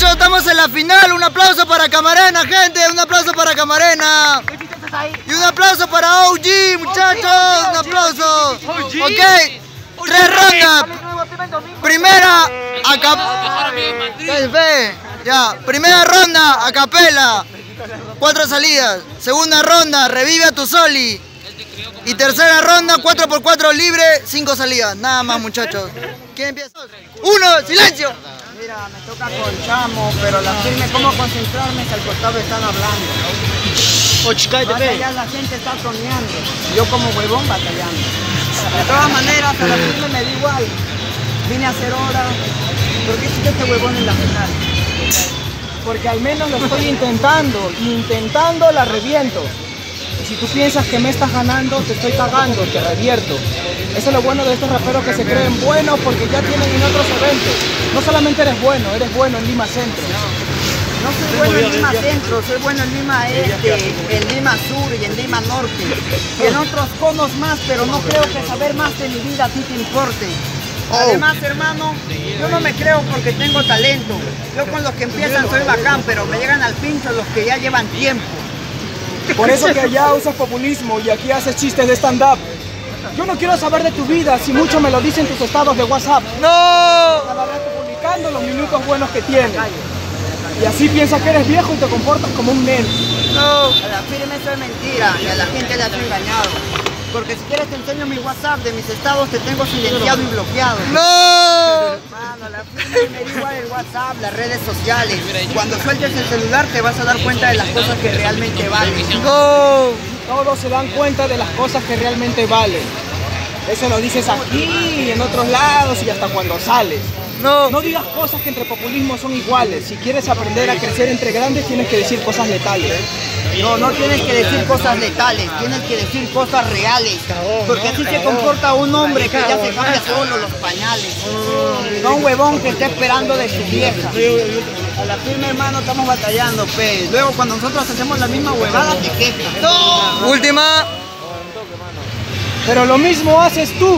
Muchachos, estamos en la final. Un aplauso para Camarena, gente. Un aplauso para Camarena. Y un aplauso para OG, muchachos. Un aplauso. Ok, 3 rondas. Primera primera ronda a capela, 4 salidas. Segunda ronda, revive a tu Soli. Y tercera ronda, 4x4 libre, 5 salidas. Nada más, muchachos. ¿Quién empieza? 1, silencio. Mira, me toca con Chamo, pero la firme, ¿cómo concentrarme si al costado están hablando? Ya la gente está soñando, yo como huevón batallando. De todas maneras, a la firme me da igual. Vine a hacer hora, ¿por qué hiciste este huevón en la final? Porque al menos lo estoy intentando la reviento. Y si tú piensas que me estás ganando, te estoy cagando, te revierto. Eso es lo bueno de estos raperos que se creen buenos porque ya tienen en otros eventos. No solamente eres bueno en Lima Centro. No soy bueno en Lima Centro, soy bueno en Lima Este, en Lima Sur y en Lima Norte. Y en otros conos más, pero no creo que saber más de mi vida a ti te importe. Además, hermano, yo no me creo porque tengo talento. Yo con los que empiezan soy bacán, pero me llegan al pincho los que ya llevan tiempo. Por eso que allá usas populismo y aquí haces chistes de stand-up. Yo no quiero saber de tu vida, si mucho me lo dicen tus estados de WhatsApp. ¡No! Cada rato publicando los minutos buenos que tienes. Y así piensas que eres viejo y te comportas como un nene. No. A la firme eso es mentira y a la gente le has engañado. Porque si quieres te enseño mi WhatsApp, de mis estados te tengo silenciado y bloqueado. ¡No! Mano, la firme me da igual el WhatsApp, las redes sociales. Cuando sueltes el celular te vas a dar cuenta de las cosas que realmente valen. ¡No! Todos se dan cuenta de las cosas que realmente valen. Eso lo dices aquí, en otros lados y hasta cuando sales. No digas cosas que entre populismo son iguales. Si quieres aprender a crecer entre grandes tienes que decir cosas letales. No tienes que decir cosas letales, tienes que decir cosas reales. Porque así se comporta un hombre que ya se cambia solo los pañales. No un huevón que está esperando de su vieja. A la firme, hermano, estamos batallando, pe. Luego cuando nosotros hacemos la misma huevada te quejas. ¡No! Última. Pero lo mismo haces tú.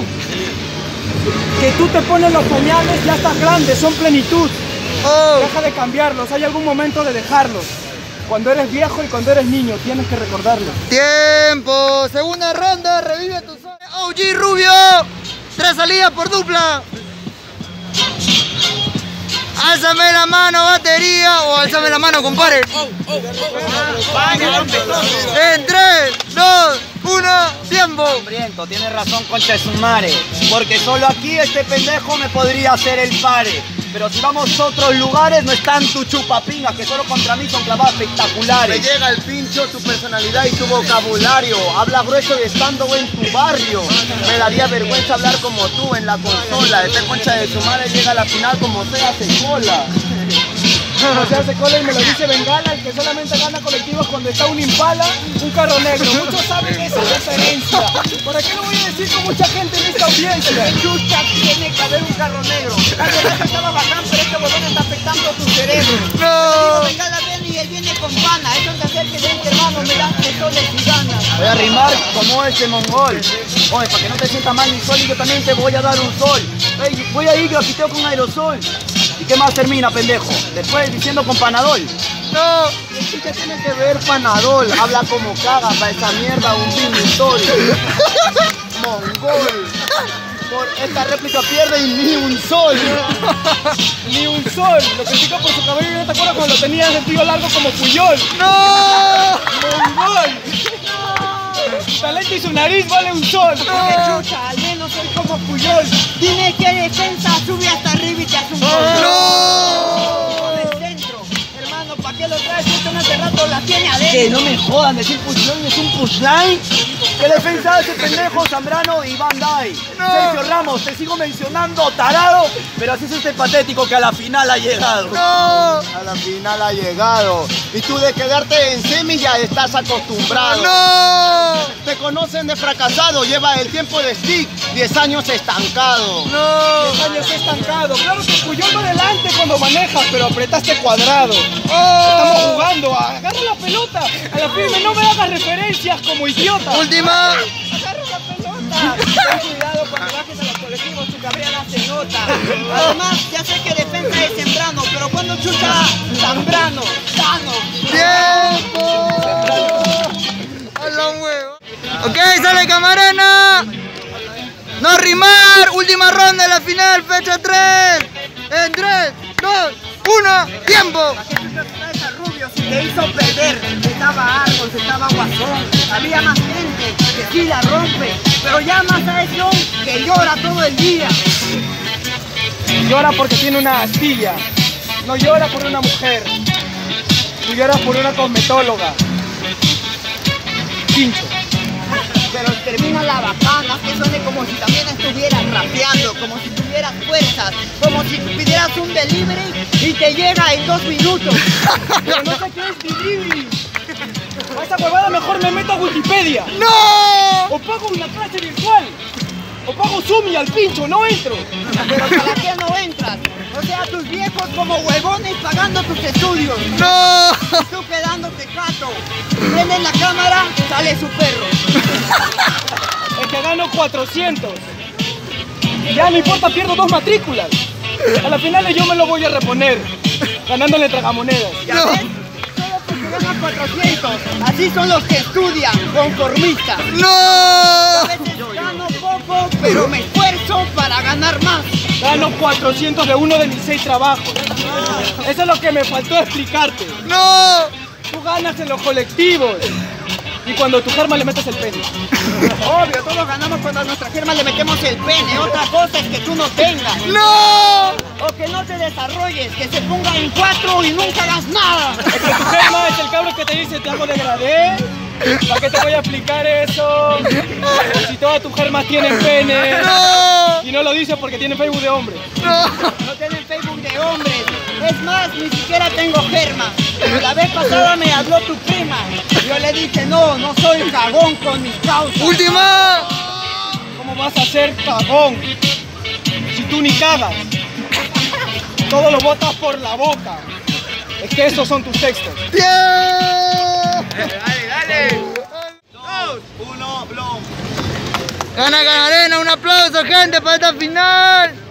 Que tú te pones los pañales, ya estás grande, son plenitud. Deja de cambiarlos, hay algún momento de dejarlos. Cuando eres viejo y cuando eres niño, tienes que recordarlo. ¡Tiempo! Segunda ronda, revive tu Soli. OG Rubio, 3 salidas por dupla. Álzame la mano, batería, o álzame la mano, compadre. En 3, 2, 1, tiempo. Hambriento, tienes razón, concha de su madre. Porque solo aquí este pendejo me podría hacer el pare. Pero si vamos a otros lugares no están tu chupapingas, que solo contra mí son clavadas espectaculares. Me llega el pincho, tu personalidad y tu vocabulario. Habla grueso y estando en tu barrio. Me daría vergüenza hablar como tú en la consola. Esta concha de su madre llega a la final como sea, se cola. No se hace cola y me lo dice Bengala, el que solamente gana colectivos cuando está un Impala, un carro negro. Muchos saben esa referencia. ¿Para qué lo voy a decir con mucha gente en esta audiencia? Chucha, tiene que haber un carro negro. La verdad que estaba bacán, pero este huevón está afectando tu cerebro. No. Bengala viene y él viene con pana. Eso es de hacer que vente, hermano, me das que soles y ganas. Voy a rimar como ese mongol. Oye, para que no te sientas mal ni sol y yo también te voy a dar un sol. Ey, voy a ir grafiteo con aerosol. ¿Y qué más termina, pendejo? Después diciendo con Panadol. No, ¿qué tiene que ver Panadol? Habla como caga para esa mierda un pintor. Mongol. Por esta réplica pierde y ni un sol. Ni un sol. Lo critica por su cabello. ¿No te acuerdas cuando lo tenías de tío largo como Puyol? ¡No! ¡Mongol! Su talento y su nariz vale un sol. Porque chucha, al menos soy como Puyol. Dime qué defensa sube hasta arriba y te hace un gol. ¡No! De centro. Hermano, ¿para qué lo traes? Esto en hace rato la tiene adentro. Que no me jodan, decir pushline es un pushline. ¿Qué defensa hace pendejo Zambrano y Van Dijk? Sergio Ramos, te sigo mencionando, tarado. Pero así es este patético que a la final ha llegado. ¡No! A la final ha llegado. Y tú de quedarte en semi ya estás acostumbrado. ¡No! Te conocen de fracasado, lleva el tiempo de stick, 10 años estancado. ¡No! 10 años estancado. Claro que Puyol va adelante cuando manejas, pero apretaste cuadrado. Estamos jugando, agarra la pelota. A la firme no me hagas referencias como idiota. Última. Agarra la pelota. Ten cuidado cuando bajes a los colectivos, tu cabrera se nota. Además, ya sé que defensa defensa es Zambrano, pero cuando chuta Zambrano, sano. ¡Tiempo! A la huevo. Ok, sale Camarena. No rimar. Última ronda de la final, fecha 3. En 3, 2, 1, tiempo. Rubio, si te hizo perder, estaba Argos, estaba Guasón, había más gente que sí la rompe, pero llama a ese hombre que llora todo el día. Llora porque tiene una astilla, no llora por una mujer, ni llora por una cosmetóloga. Pincho. Pero termina la bacana, que suene como si también estuvieras rapeando, como si tuvieras fuerzas, como si pidieras un delivery y te llega en 2 minutos. Pero no sé qué es delivery. A esa huevada mejor me meto a Wikipedia. ¡No! O pago una clase virtual. O pago Zoom y al pincho, no entro. Pero ¿para qué no entras? O sea, tus viejos como huevones pagando tus estudios. ¡No! Y tú quedándote cato. Prende la cámara, sale su perro. Es que gano 400. Y ya no importa, pierdo 2 matrículas. A la final yo me lo voy a reponer, ganándole tragamonedas. ¿Ya ves? Solo porque ganan 400. Así son los que estudian, conformistas. A ¡No! veces gano poco, pero me esfuerzo para ganar más. Gano 400 de uno de mis 6 trabajos. Eso es lo que me faltó explicarte. ¡No! Tú ganas en los colectivos y cuando tu germa le metes el pene. Obvio, todos ganamos cuando a nuestra germa le metemos el pene. Otra cosa es que tú no tengas. ¡No! O que no te desarrolles, que se ponga en 4 y nunca hagas nada. Es que tu germa es el cabrón que te dice te hago degradé. ¿Para qué te voy a explicar eso? Si todas tus germas tienen pene. ¡No! Y no lo dices porque tienen Facebook de hombre. ¡No! No tienen Facebook de hombres. Es más, ni siquiera tengo germa. La vez pasada me habló tu prima. Yo le dije, no, no soy cagón con mis causas. ¡Última! ¿Cómo vas a ser cagón si tú ni cagas? Todo lo botas por la boca. Es que esos son tus textos. ¡Tiempo! Dale. 2, 1, blon. Gana Camarena, un aplauso, gente, para esta final.